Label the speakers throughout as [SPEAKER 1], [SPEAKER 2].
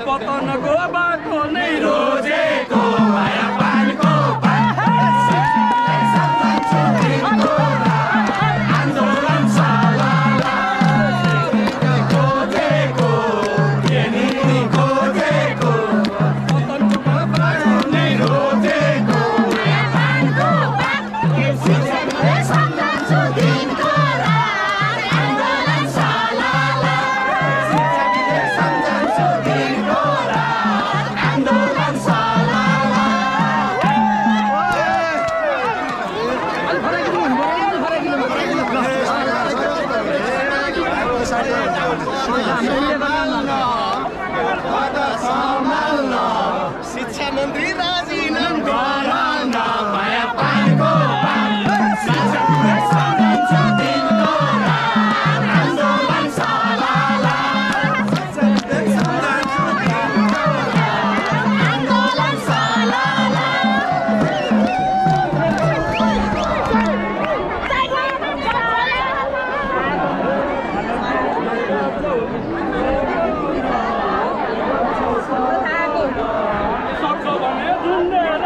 [SPEAKER 1] पतनको बाटो नै रोजेको माया पानीको आन्दोलन सालाला खोजेको के नीति खोजेको पतनको बाटो नै रोजेको माया पानीको शिक्षकले सम्झन्छु दिनको रात आन्दोलन सालाला शिक्षकले सम्झन्छु दिनको रात आन्दोलन सालाला शिक्षा मन्त्री राजीनामा गराउन माया पानीको शिक्षकले सम्झन्छु दिनको रात आन्दोलन सालाला शिक्षकले सम्झन्छु दिनको रात आन्दोलन सालाला सक्छ भने झुन्डेर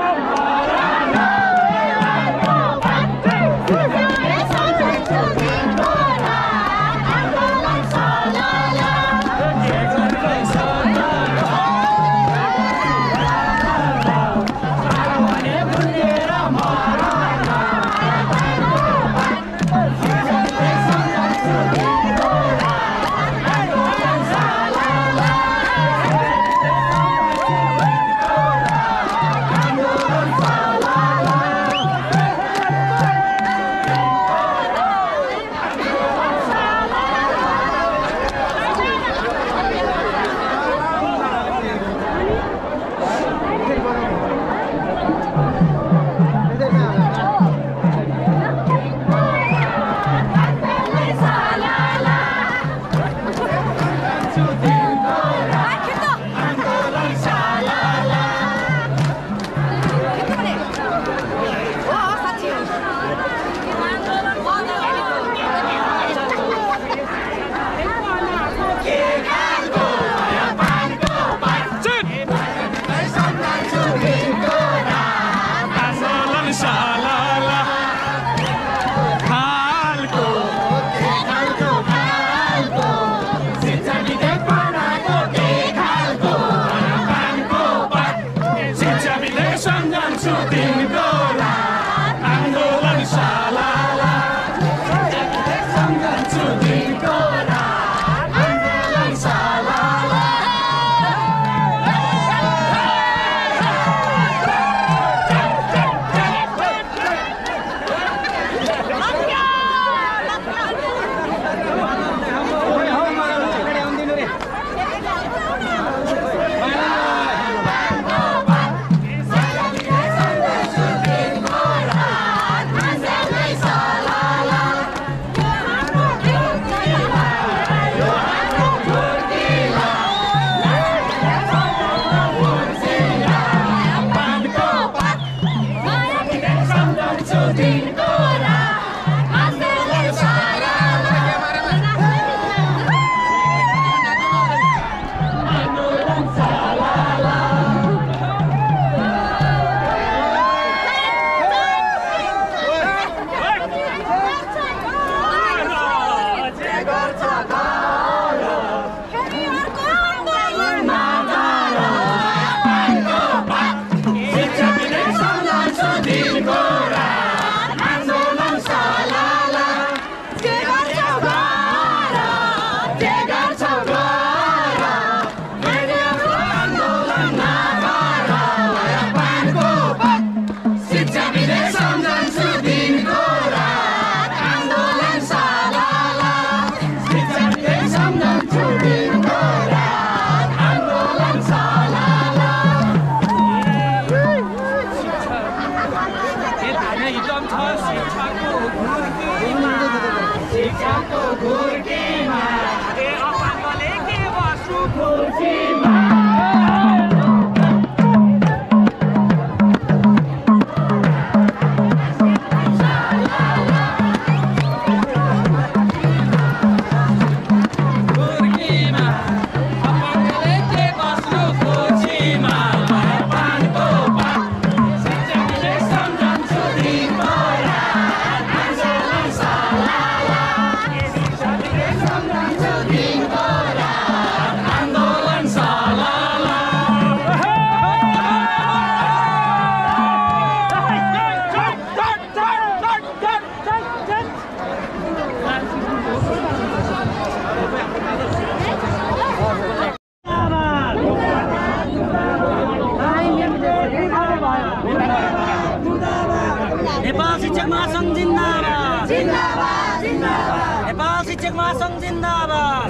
[SPEAKER 2] शिक्षक महासंघ जिंदाबाद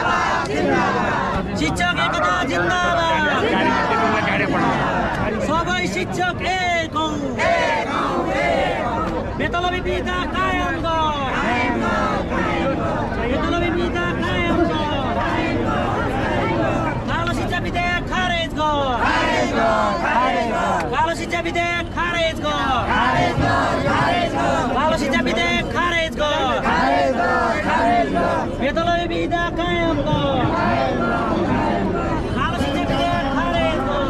[SPEAKER 2] शिक्षक एकता जिंदाबाद सबै शिक्षक एक हौं बेतलबी विधा कायम गर बेतलबी विधा कायम गर कालो शिक्षा विधेयक खारेज गर कालो शिक्षा विधेयक खारेज गर कालो शिक्षा विधेयक खारेज गर बेतलबी विधा कायम गर कालो शिक्षा विधेयक खारेज गर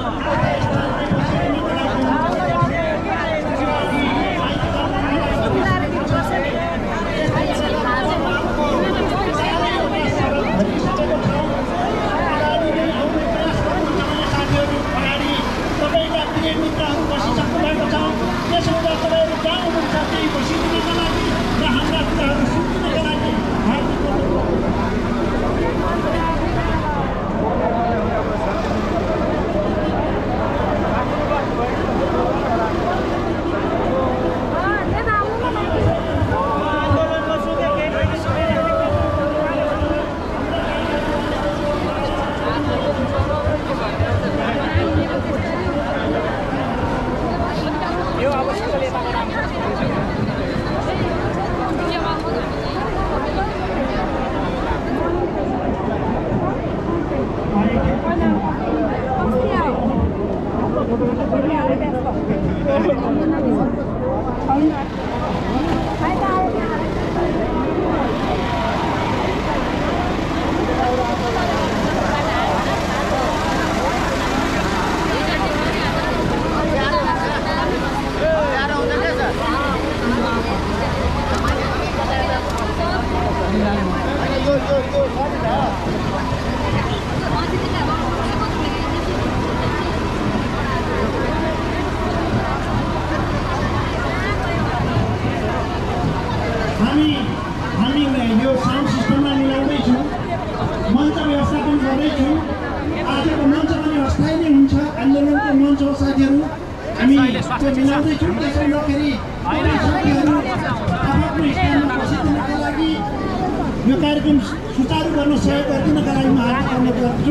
[SPEAKER 3] हामी यो साउन्ड सिस्टममा मिलाउँदैछौँ मञ्च व्यवस्थापन गर्दैछौँ आजको मञ्च पनि अस्थायी नै हुन्छ आन्दोलनको मञ्च हो साथीहरू हामी त्यो मिलाउँदैछौँ त्यसै नखेरि साथीहरू आफ्नो स्थानमा बसिदिनका लागि यो कार्यक्रम सुचारू गर्न सहयोग गरिदिनका लागि म हार्दिक अनुरोध गर्दछु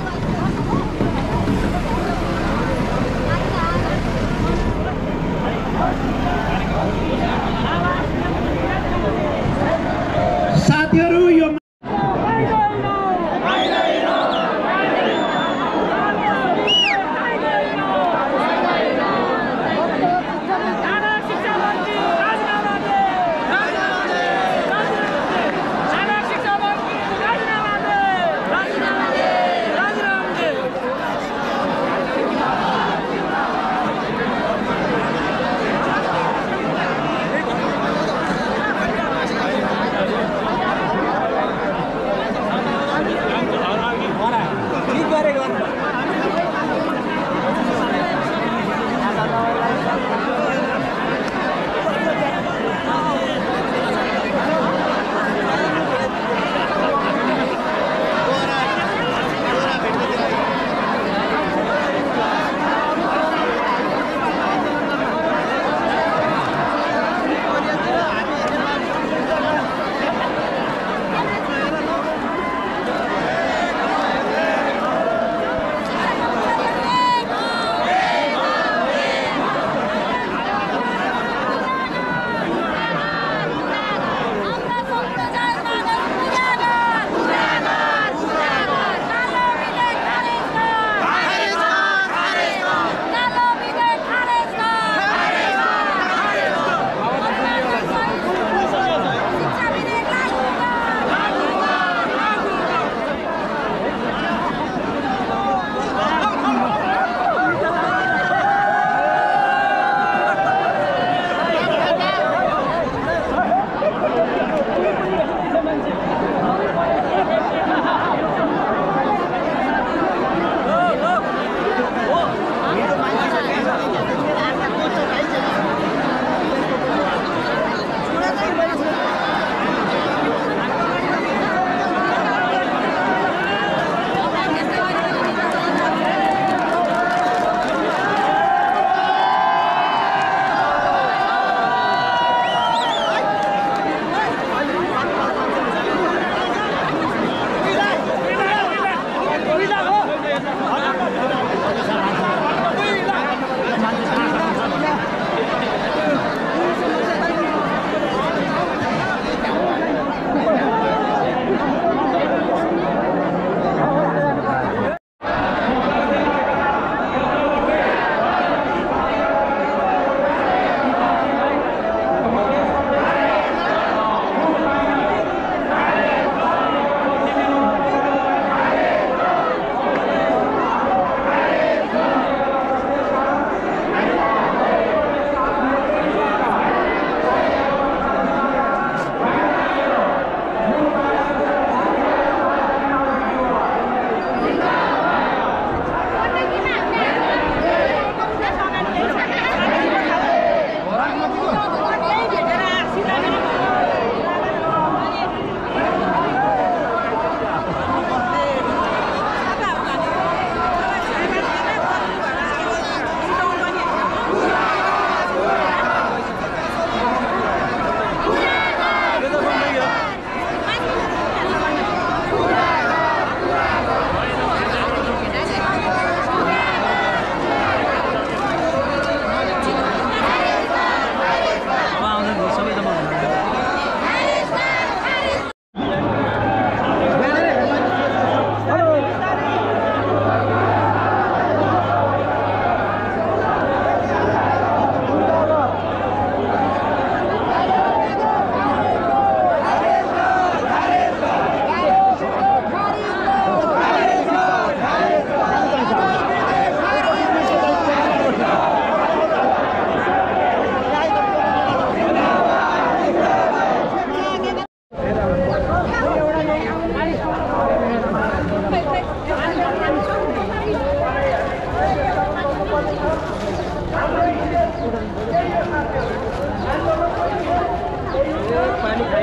[SPEAKER 3] साथीहरू यो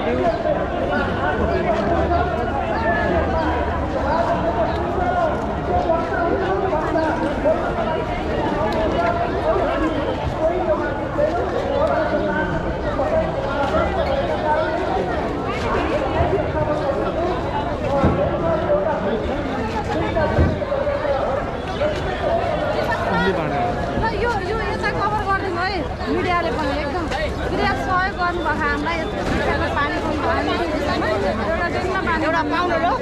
[SPEAKER 4] मिडियाले पनि एकदम विराट सहयोग गर्नुभएको हामीलाई यस्तो शिक्षाको पानी एउटा दिनमा पानी एउटा पाउनु र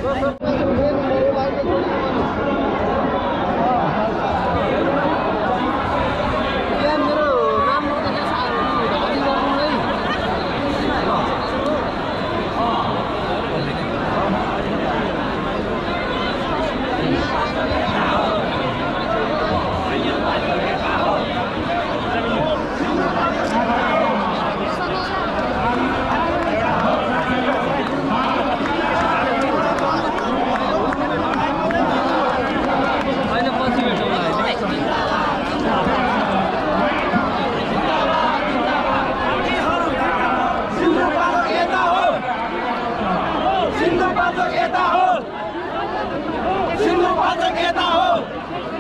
[SPEAKER 1] सिन्धु पाल्चोक यता हो